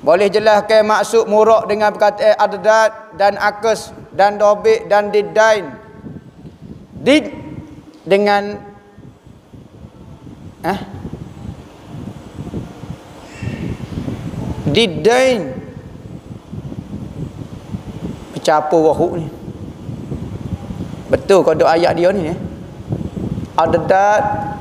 Boleh jelaskan maksud murok dengan perkataan adad dan akas dan dobik dan diddain. Did dengan diddain bercampur wahuk ni. Betul kodok ayat dia ni adad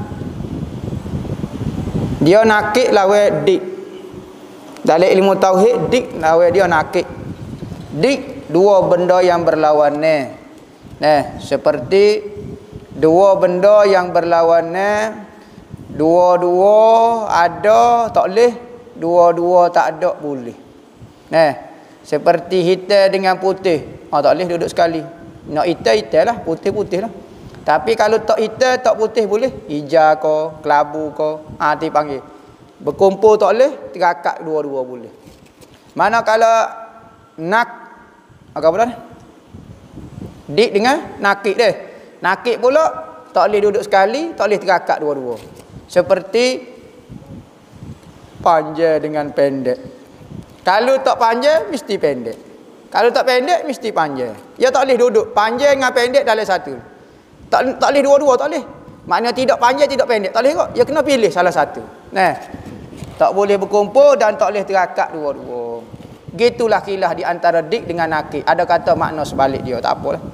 dia nakik lawan dik. Dalam ilmu tauhid dik lawan dia nakik. Dik dua benda yang berlawanan. Seperti dua benda yang berlawanan, dua-dua ada tak boleh, dua-dua tak ada boleh. Seperti hitam dengan putih. Tak boleh duduk sekali. Nak hitam lah, putih lah. Tapi kalau tak hitam tak putih boleh. Hijau ke, kelabu ke, hati panggil. Berkumpul tak boleh, terakak dua-dua boleh. Mana kalau apa pula ni? Dik dengan nakik dia. Nakik pula tak boleh duduk sekali, tak boleh terakak dua-dua. Seperti panjang dengan pendek. Kalau tak panjang mesti pendek. Kalau tak pendek mesti panjang. Ya tak boleh duduk panjang dengan pendek dalam satu. Tak boleh dua-dua, tak boleh. Maknanya tidak panjang tidak pendek, tak boleh kok. Ya kena pilih salah satu. Tak boleh berkumpul dan tak boleh terakak dua-dua. Gitulah kilah di antara dik dengan nakik. Ada kata makna sebalik dia, tak apalah.